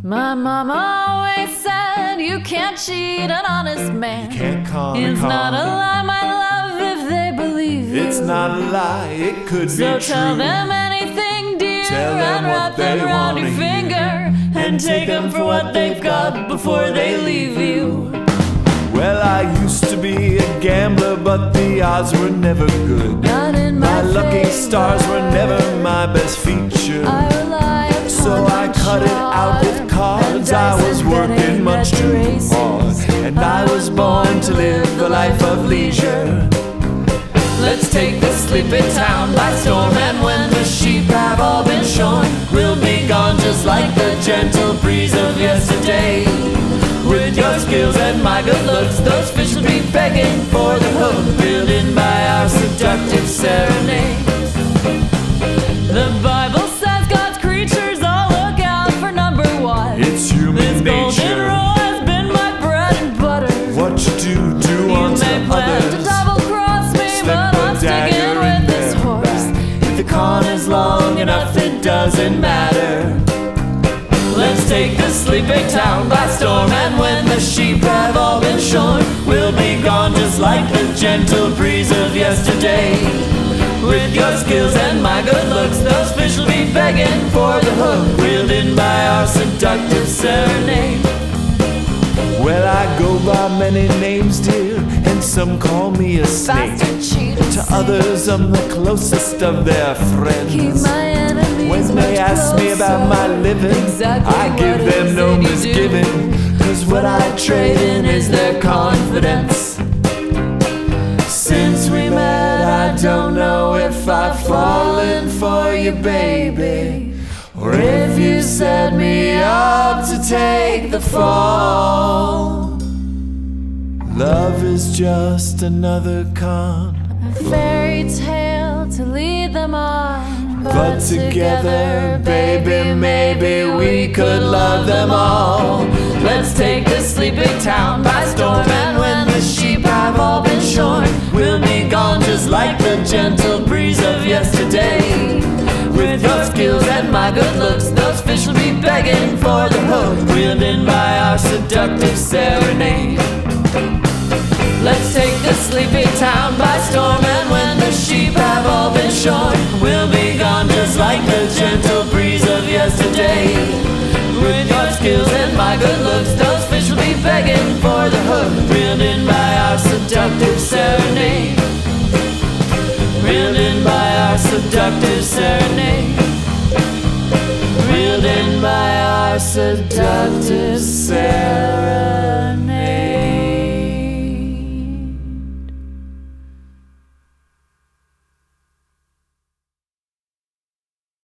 My mama always said you can't cheat an honest man. You can't con a It's con. not a lie, my love, if they believe you. It's not a lie, it could be So true. tell them anything, dear, Tell them and wrap what they them around your wanna hear. finger, and take them for what they've got before they leave you. Well, I used to be a gambler, but the odds were never good. Not in my lucky favor. stars were never my best feature. I rely upon So I my cut it out with shot, cards. and I dice was and working betting much at too races. hard, and I was born to live a life of leisure. Let's take this sleepy town by storm, and when the sheep have all been shorn, we'll be gone just like the gentle breeze of yesterday. With your skills and my good looks, those fish will be begging for the hook, reeled in by our seductive serenade. The Bible says God's creatures all look out for number one. It's human This golden nature. rule has been my bread and butter. What you do You unto may plan to others. double cross me, Slip but a I'm sticking dagger with in this their horse. back. If the con is long enough, it doesn't matter. Let's take the sleeping town by storm, and when the sheep have all been shorn, we'll be gone just like the gentle breeze of yesterday. With your skills and my good looks, those fish will be begging for the hook, reeled in by our seductive serenade. Well, I go by many names, dear, and some call me a snake. Bastard, cheater, To others, I'm the closest of their keep friends. my enemies When they much ask me about my closer. living, Exactly I what give it them is no that you do. misgiving, 'cause what I trade in is their confidence. Since we met, I don't know if I've fallen for you, baby, or if you set me up to take the fall. Love is just another con, A fairy tale to lead them on, but together, baby, maybe we could love them all. Let's take this sleeping town by storm, and when the sheep have all been shorn, we'll be gone just like the gentle breeze of yesterday. With your skills and my good looks, those fish will be begging for the hook, reeled in by our seductive serenade. Let's take this sleepy town by storm, and when the sheep have all been shorn, we'll be gone just like the gentle breeze of yesterday. With your skills and my good looks, those fish will be begging for the hook, reeled in by our seductive serenade. Reeled in by our seductive serenade. Reeled in by our seductive serenade.